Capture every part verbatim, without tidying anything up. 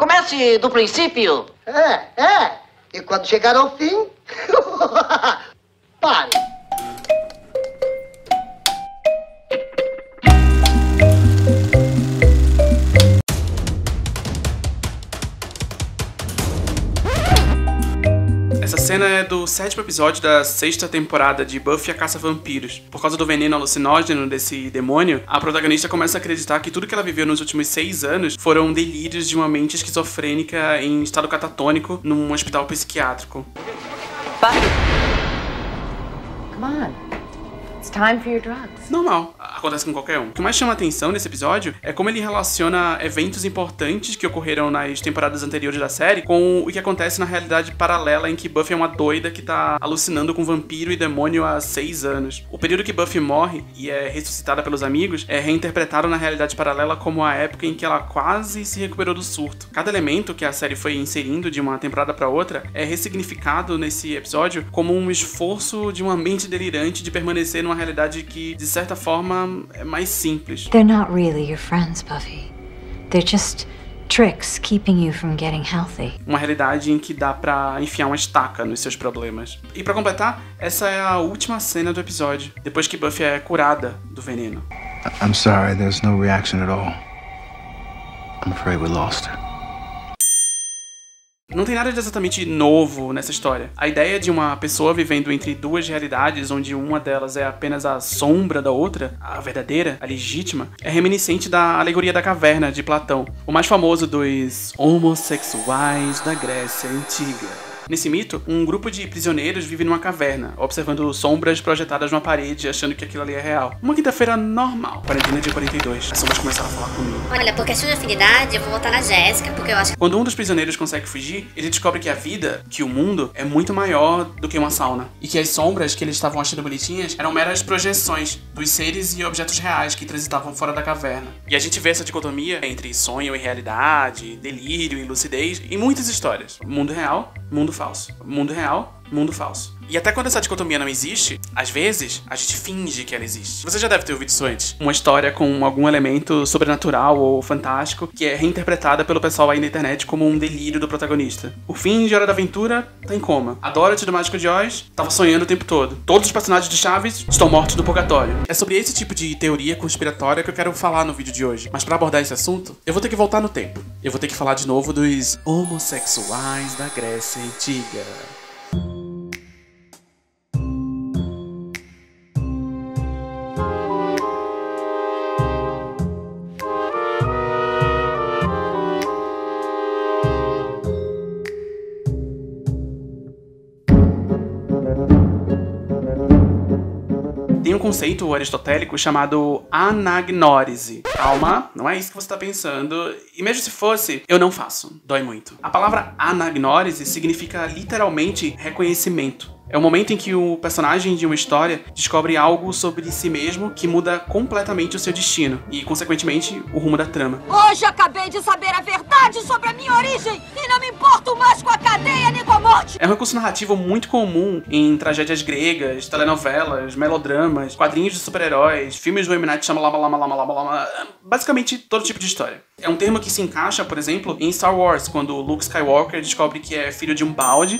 Comece do princípio. É, é. E quando chegar ao fim... pare. Essa cena é do sétimo episódio da sexta temporada de Buffy a Caça-Vampiros. Por causa do veneno alucinógeno desse demônio, a protagonista começa a acreditar que tudo que ela viveu nos últimos seis anos foram delírios de uma mente esquizofrênica em estado catatônico num hospital psiquiátrico. Buffy! Come on. It's time for your drugs. Normal, acontece com qualquer um. O que mais chama a atenção nesse episódio é como ele relaciona eventos importantes que ocorreram nas temporadas anteriores da série com o que acontece na realidade paralela em que Buffy é uma doida que tá alucinando com vampiro e demônio há seis anos. O período que Buffy morre e é ressuscitada pelos amigos é reinterpretado na realidade paralela como a época em que ela quase se recuperou do surto. Cada elemento que a série foi inserindo de uma temporada pra outra é ressignificado nesse episódio como um esforço de uma mente delirante de permanecer numa realidade que, de certa forma, é mais simples. They're not really your friends, Buffy. They're just tricks keeping you from getting healthy. Uma realidade em que dá pra enfiar uma estaca nos seus problemas. E pra completar, essa é a última cena do episódio, depois que Buffy é curada do veneno. I'm sorry, there's no reaction at all. I'm afraid we lost her. Não tem nada de exatamente novo nessa história. A ideia de uma pessoa vivendo entre duas realidades, onde uma delas é apenas a sombra da outra, a verdadeira, a legítima, é reminiscente da alegoria da caverna de Platão, o mais famoso dos homossexuais da Grécia Antiga. Nesse mito, um grupo de prisioneiros vive numa caverna, observando sombras projetadas numa parede, achando que aquilo ali é real. Uma quinta-feira normal. Quarentena de quarenta e dois. As sombras começaram a falar comigo. Olha, por questão de afinidade, eu vou votar na Jéssica, porque eu acho que... Quando um dos prisioneiros consegue fugir, ele descobre que a vida, que o mundo, é muito maior do que uma sauna. E que as sombras que eles estavam achando bonitinhas eram meras projeções dos seres e objetos reais que transitavam fora da caverna. E a gente vê essa dicotomia entre sonho e realidade, delírio e lucidez em muitas histórias. Mundo real, mundo falso. Mundo real, mundo falso. E até quando essa dicotomia não existe, às vezes, a gente finge que ela existe. Você já deve ter ouvido isso antes. Uma história com algum elemento sobrenatural ou fantástico que é reinterpretada pelo pessoal aí na internet como um delírio do protagonista. O fim de Hora da Aventura tá em coma. A Dorothy do Mágico de Oz tava sonhando o tempo todo. Todos os personagens de Chaves estão mortos no purgatório. É sobre esse tipo de teoria conspiratória que eu quero falar no vídeo de hoje. Mas pra abordar esse assunto, eu vou ter que voltar no tempo. Eu vou ter que falar de novo dos homossexuais da Grécia Antiga. Tem um conceito aristotélico chamado anagnórise. Calma, não é isso que você está pensando. E mesmo se fosse, eu não faço. Dói muito. A palavra anagnórise significa literalmente reconhecimento. É o momento em que o personagem de uma história descobre algo sobre si mesmo que muda completamente o seu destino e, consequentemente, o rumo da trama. Hoje acabei de saber a verdade sobre a minha origem e não me importo mais com a cadeia nem com a morte. É um recurso narrativo muito comum em tragédias gregas, telenovelas, melodramas, quadrinhos de super-heróis, filmes do M. Night Shyamalan, basicamente todo tipo de história. É um termo que se encaixa, por exemplo, em Star Wars, quando Luke Skywalker descobre que é filho de um balde.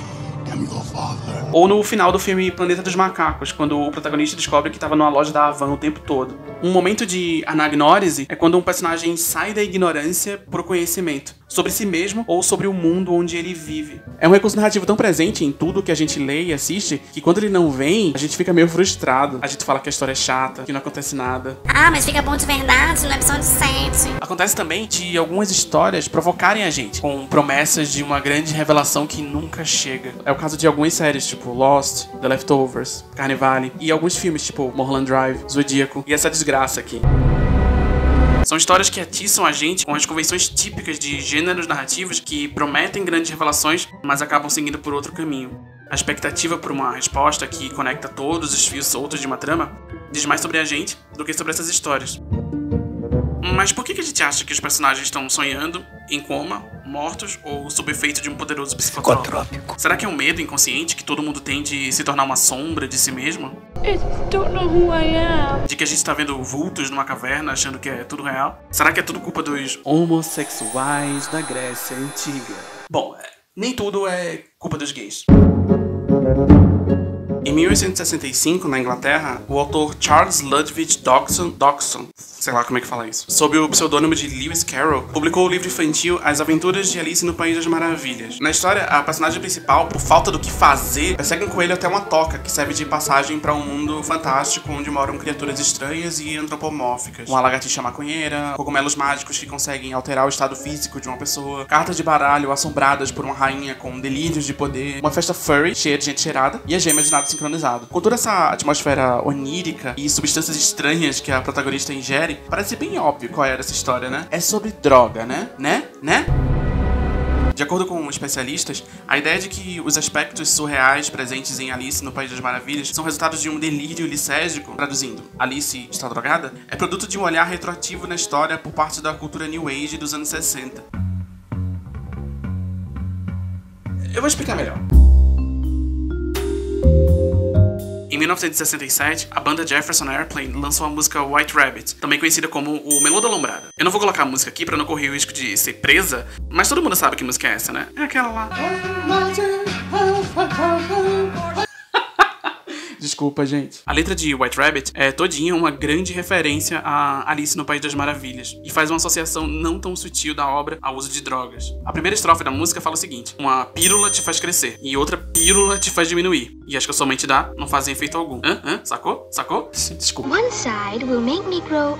Ou no final do filme Planeta dos Macacos, quando o protagonista descobre que estava numa loja da Havan o tempo todo. Um momento de anagnórise é quando um personagem sai da ignorância pro conhecimento, sobre si mesmo ou sobre o mundo onde ele vive. É um recurso narrativo tão presente em tudo que a gente lê e assiste, que quando ele não vem, a gente fica meio frustrado. A gente fala que a história é chata, que não acontece nada. Ah, mas fica bom de verdade, não é opção de sexo. Acontece também de algumas histórias provocarem a gente, com promessas de uma grande revelação que nunca chega. É o caso de algumas séries, tipo Lost, The Leftovers, Carnivale, e alguns filmes, tipo Mulholland Drive, Zodíaco, e essa desgraça aqui. São histórias que atiçam a gente com as convenções típicas de gêneros narrativos que prometem grandes revelações, mas acabam seguindo por outro caminho. A expectativa por uma resposta que conecta todos os fios soltos de uma trama diz mais sobre a gente do que sobre essas histórias. Mas por que que a gente acha que os personagens estão sonhando, em coma, mortos ou sob efeito de um poderoso psicotrópico? Será que é um medo inconsciente que todo mundo tem de se tornar uma sombra de si mesmo? I don't know who I am. De que a gente tá vendo vultos numa caverna achando que é tudo real? Será que é tudo culpa dos homossexuais da Grécia Antiga? Bom, nem tudo é culpa dos gays. Em mil oitocentos e sessenta e cinco, na Inglaterra, o autor Charles Ludwig Dodgson, Dodgson, sei lá como é que fala isso, sob o pseudônimo de Lewis Carroll, publicou o livro infantil As Aventuras de Alice no País das Maravilhas. Na história, a personagem principal, por falta do que fazer, persegue um coelho até uma toca, que serve de passagem para um mundo fantástico onde moram criaturas estranhas e antropomórficas. Uma lagartixa maconheira, cogumelos mágicos que conseguem alterar o estado físico de uma pessoa, cartas de baralho assombradas por uma rainha com delírios de poder, uma festa furry cheia de gente cheirada e a gema de nada sincronizado. Com toda essa atmosfera onírica e substâncias estranhas que a protagonista ingere, parece bem óbvio qual era essa história, né? É sobre droga, né? Né? Né? De acordo com especialistas, a ideia de que os aspectos surreais presentes em Alice no País das Maravilhas são resultados de um delírio licérgico, traduzindo, Alice está drogada, é produto de um olhar retroativo na história por parte da cultura New Age dos anos sessenta. Eu vou explicar melhor. Em mil novecentos e sessenta e sete, a banda Jefferson Airplane lançou a música White Rabbit, também conhecida como o Melô da Lombrada. Eu não vou colocar a música aqui pra não correr o risco de ser presa, mas todo mundo sabe que música é essa, né? É aquela lá. Desculpa, gente. A letra de White Rabbit é todinha uma grande referência a Alice no País das Maravilhas e faz uma associação não tão sutil da obra ao uso de drogas. A primeira estrofe da música fala o seguinte: uma pílula te faz crescer e outra pílula te faz diminuir. E as que eu somente dá não fazem efeito algum. Hã? Hã? Sacou? Sacou? Desculpa. One side will make me grow.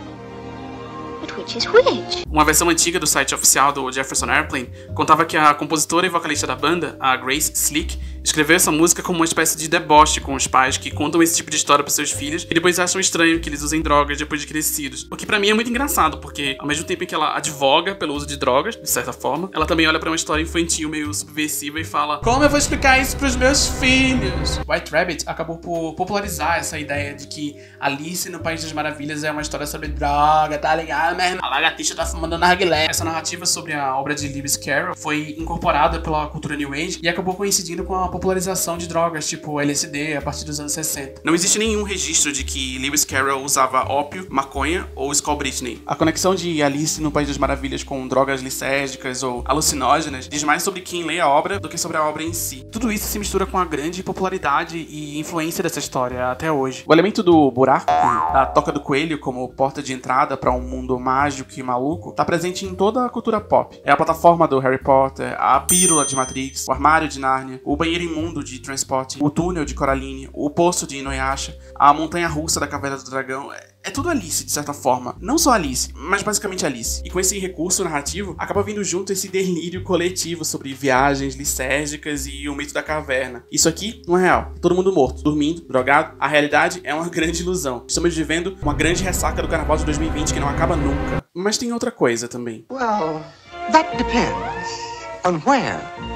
But which is which? Uma versão antiga do site oficial do Jefferson Airplane contava que a compositora e vocalista da banda, a Grace Slick, escreveu essa música como uma espécie de deboche com os pais que contam esse tipo de história para seus filhos e depois acham estranho que eles usem drogas depois de crescidos. O que pra mim é muito engraçado, porque ao mesmo tempo em que ela advoga pelo uso de drogas, de certa forma, ela também olha pra uma história infantil meio subversiva e fala: como eu vou explicar isso pros meus filhos? White Rabbit acabou por popularizar essa ideia de que Alice no País das Maravilhas é uma história sobre droga, tá ligado? A lagartixa tá fumando narguilé. Essa narrativa sobre a obra de Lewis Carroll foi incorporada pela cultura New Age e acabou coincidindo com a popularização de drogas, tipo L S D, a partir dos anos sessenta. Não existe nenhum registro de que Lewis Carroll usava ópio, maconha ou Skull Britney. A conexão de Alice no País das Maravilhas com drogas licérgicas ou alucinógenas diz mais sobre quem lê a obra do que sobre a obra em si. Tudo isso se mistura com a grande popularidade e influência dessa história até hoje. O elemento do buraco, da toca do coelho como porta de entrada para um mundo mágico e maluco, tá presente em toda a cultura pop. É a plataforma do Harry Potter, a pílula de Matrix, o armário de Nárnia, o banheiro imundo de Trainspotting, o túnel de Coraline, o poço de Inuyasha, a montanha russa da Caverna do Dragão. É, é tudo Alice, de certa forma. Não só Alice, mas basicamente Alice. E com esse recurso narrativo, acaba vindo junto esse delírio coletivo sobre viagens licérgicas e o mito da caverna. Isso aqui não é real. Todo mundo morto, dormindo, drogado. A realidade é uma grande ilusão. Estamos vivendo uma grande ressaca do Carnaval de dois mil e vinte que não acaba nunca. Mas tem outra coisa também. Well, that depends on where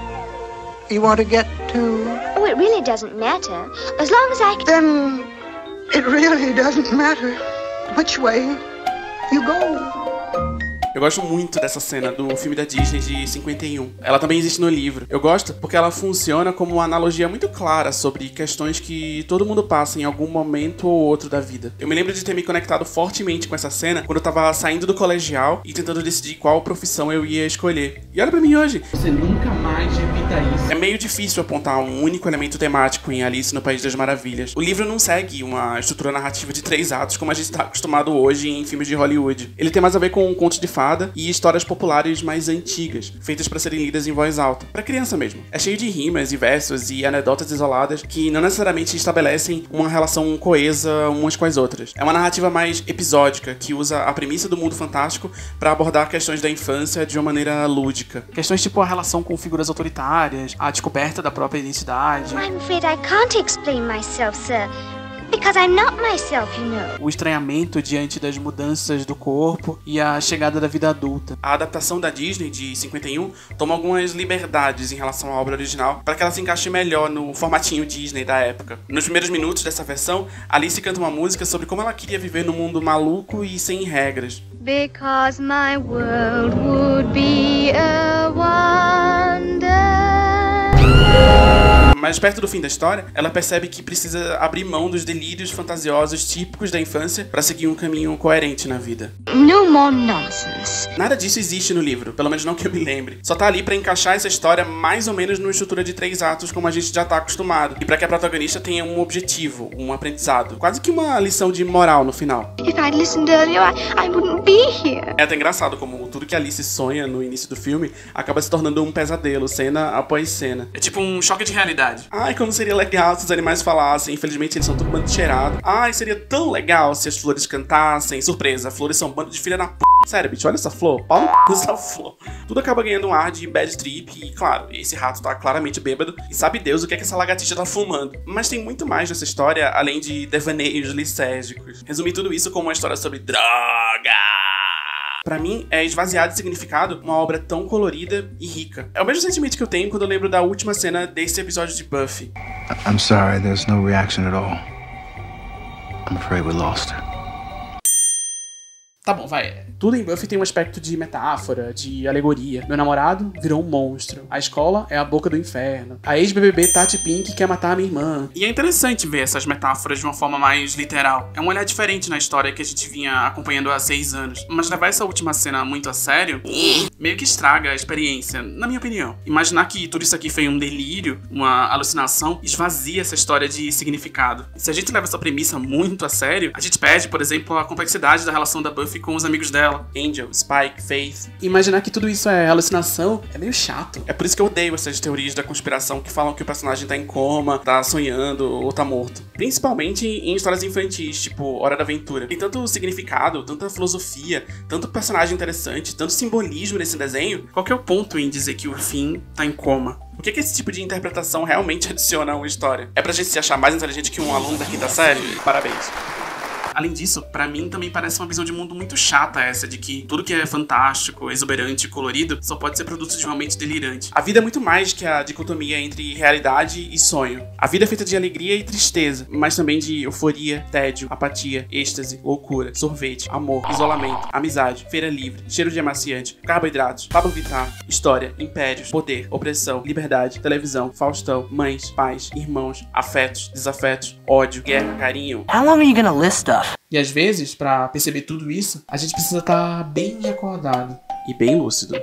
you want to get to. Oh, it really doesn't matter. As long as I can... Then it really doesn't matter which way you go. Eu gosto muito dessa cena do filme da Disney de cinquenta e um. Ela também existe no livro. Eu gosto porque ela funciona como uma analogia muito clara sobre questões que todo mundo passa em algum momento ou outro da vida. Eu me lembro de ter me conectado fortemente com essa cena quando eu tava saindo do colegial e tentando decidir qual profissão eu ia escolher. E olha pra mim hoje. Você nunca mais repita isso. É meio difícil apontar um único elemento temático em Alice no País das Maravilhas. O livro não segue uma estrutura narrativa de três atos como a gente tá acostumado hoje em filmes de Hollywood. Ele tem mais a ver com um conto de fada e histórias populares mais antigas, feitas para serem lidas em voz alta, para criança mesmo. É cheio de rimas e versos e anedotas isoladas que não necessariamente estabelecem uma relação coesa umas com as outras. É uma narrativa mais episódica, que usa a premissa do mundo fantástico para abordar questões da infância de uma maneira lúdica. Questões tipo a relação com figuras autoritárias, a descoberta da própria identidade. I'm afraid I can't explain myself, sir. Because I'm not myself, you know. O estranhamento diante das mudanças do corpo e a chegada da vida adulta. A adaptação da Disney de cinquenta e um toma algumas liberdades em relação à obra original para que ela se encaixe melhor no formatinho Disney da época. Nos primeiros minutos dessa versão, Alice canta uma música sobre como ela queria viver num mundo maluco e sem regras. Because my world would be a wonder. Mas perto do fim da história, ela percebe que precisa abrir mão dos delírios fantasiosos típicos da infância para seguir um caminho coerente na vida. No more nonsense. Nada disso existe no livro, pelo menos não que eu me lembre. Só tá ali pra encaixar essa história mais ou menos numa estrutura de três atos, como a gente já tá acostumado. E pra que a protagonista tenha um objetivo, um aprendizado. Quase que uma lição de moral no final. If I'd listened earlier, I, I wouldn't be here. É até engraçado como tudo que Alice sonha no início do filme acaba se tornando um pesadelo, cena após cena. É tipo um choque de realidade. Ai, como seria legal se os animais falassem. Infelizmente eles são tudo bando de cheirado. Ai, seria tão legal se as flores cantassem. Surpresa, flores são um bando de filha da p... Sério, bicho, olha essa flor. Pau no c... essa flor. Tudo acaba ganhando um ar de bad trip. E claro, esse rato tá claramente bêbado. E sabe Deus o que é que essa lagartixa tá fumando. Mas tem muito mais nessa história, além de devaneios licérgicos. Resumir tudo isso como uma história sobre droga. Pra mim, é esvaziado de significado uma obra tão colorida e rica. É o mesmo sentimento que eu tenho quando eu lembro da última cena desse episódio de Buffy. I'm sorry, there's no reaction at all. I'm afraid we lost her. Tá bom, vai. Tudo em Buffy tem um aspecto de metáfora, de alegoria. Meu namorado virou um monstro. A escola é a boca do inferno. A ex-B B B Tati Pink quer matar a minha irmã. E é interessante ver essas metáforas de uma forma mais literal. É um olhar diferente na história que a gente vinha acompanhando há seis anos. Mas levar essa última cena muito a sério, meio que estraga a experiência, na minha opinião. Imaginar que tudo isso aqui foi um delírio, uma alucinação, esvazia essa história de significado. Se a gente leva essa premissa muito a sério, a gente perde, por exemplo, a complexidade da relação da Buffy com os amigos dela, Angel, Spike, Faith. Imaginar que tudo isso é alucinação é meio chato. É por isso que eu odeio essas teorias da conspiração que falam que o personagem tá em coma, tá sonhando ou tá morto. Principalmente em histórias infantis, tipo Hora da Aventura. Tem tanto significado, tanta filosofia, tanto personagem interessante, tanto simbolismo nesse desenho. Qual que é o ponto em dizer que o Finn tá em coma? O que é que esse tipo de interpretação realmente adiciona a uma história? É pra gente se achar mais inteligente que um aluno da quinta série? Parabéns. Além disso, pra mim também parece uma visão de mundo muito chata essa de que tudo que é fantástico, exuberante e colorido só pode ser produto de uma mente delirante. A vida é muito mais que a dicotomia entre realidade e sonho. A vida é feita de alegria e tristeza, mas também de euforia, tédio, apatia, êxtase, loucura, sorvete, amor, isolamento, amizade, feira livre, cheiro de amaciante, carboidratos, Pablo Vittar, história, impérios, poder, opressão, liberdade, televisão, Faustão, mães, pais, irmãos, afetos, desafetos, ódio, guerra, carinho. How long are you gonna list stuff? E às vezes, pra perceber tudo isso, a gente precisa estar bem acordado e bem lúcido.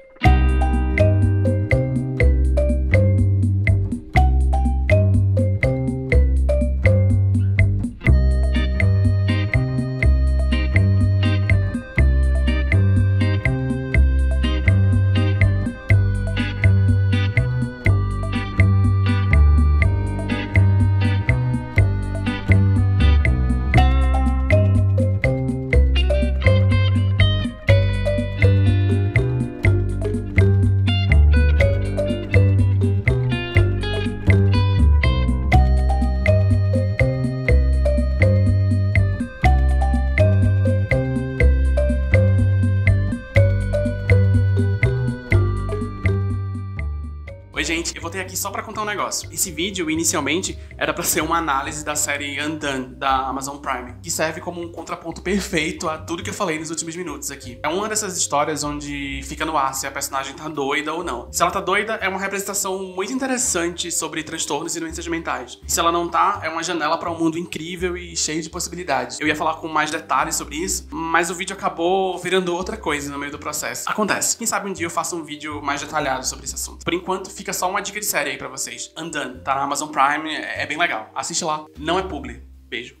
Oi gente, eu voltei aqui só pra contar um negócio. Esse vídeo, inicialmente, era pra ser uma análise da série Undone, da Amazon Prime, que serve como um contraponto perfeito a tudo que eu falei nos últimos minutos aqui. É uma dessas histórias onde fica no ar se a personagem tá doida ou não. Se ela tá doida, é uma representação muito interessante sobre transtornos e doenças mentais. E se ela não tá, é uma janela pra um mundo incrível e cheio de possibilidades. Eu ia falar com mais detalhes sobre isso, mas o vídeo acabou virando outra coisa no meio do processo. Acontece. Quem sabe um dia eu faço um vídeo mais detalhado sobre esse assunto. Por enquanto, fica só uma dica de série aí pra vocês. Undone, tá na Amazon Prime, é bem legal. Assiste lá. Não é publi. Beijo.